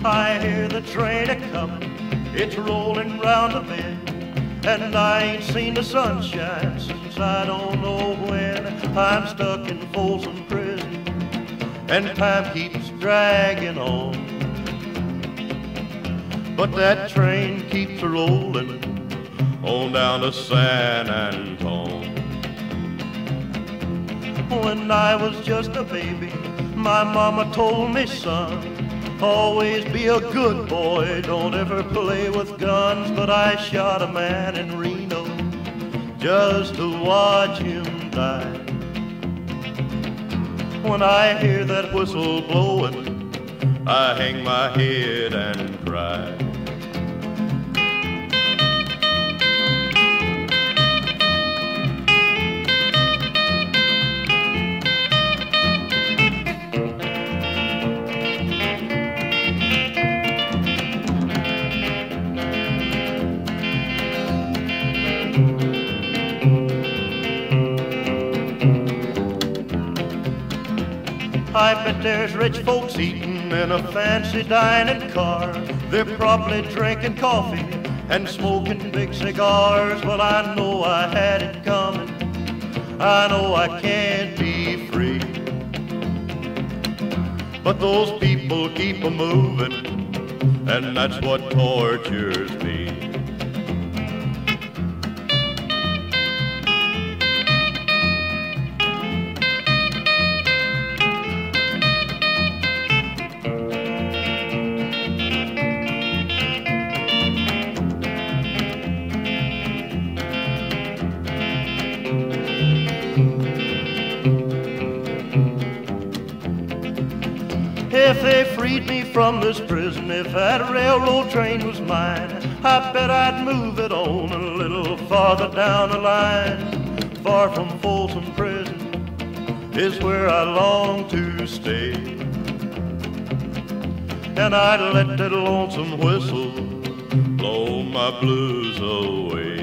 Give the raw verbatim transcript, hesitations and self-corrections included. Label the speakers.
Speaker 1: I hear the train a-comin', it's rolling round the bend, and I ain't seen the sunshine since I don't know when. I'm stuck in Folsom Prison, and time keeps dragging on, but that train keeps a-rollin' on down to San Antone. When I was just a baby, my mama told me, son, always be a good boy, don't ever play with guns. But I shot a man in Reno just to watch him die. When I hear that whistle blowing, I hang my head and cry. I bet there's rich folks eating in a fancy dining car. They're probably drinking coffee and smoking big cigars. Well, I know I had it coming, I know I can't be free, but those people keep a-moving, and that's what tortures me. If they freed me from this prison, if that railroad train was mine, I bet I'd move it on a little farther down the line. Far from Folsom Prison is where I long to stay, and I'd let that lonesome whistle blow my blues away.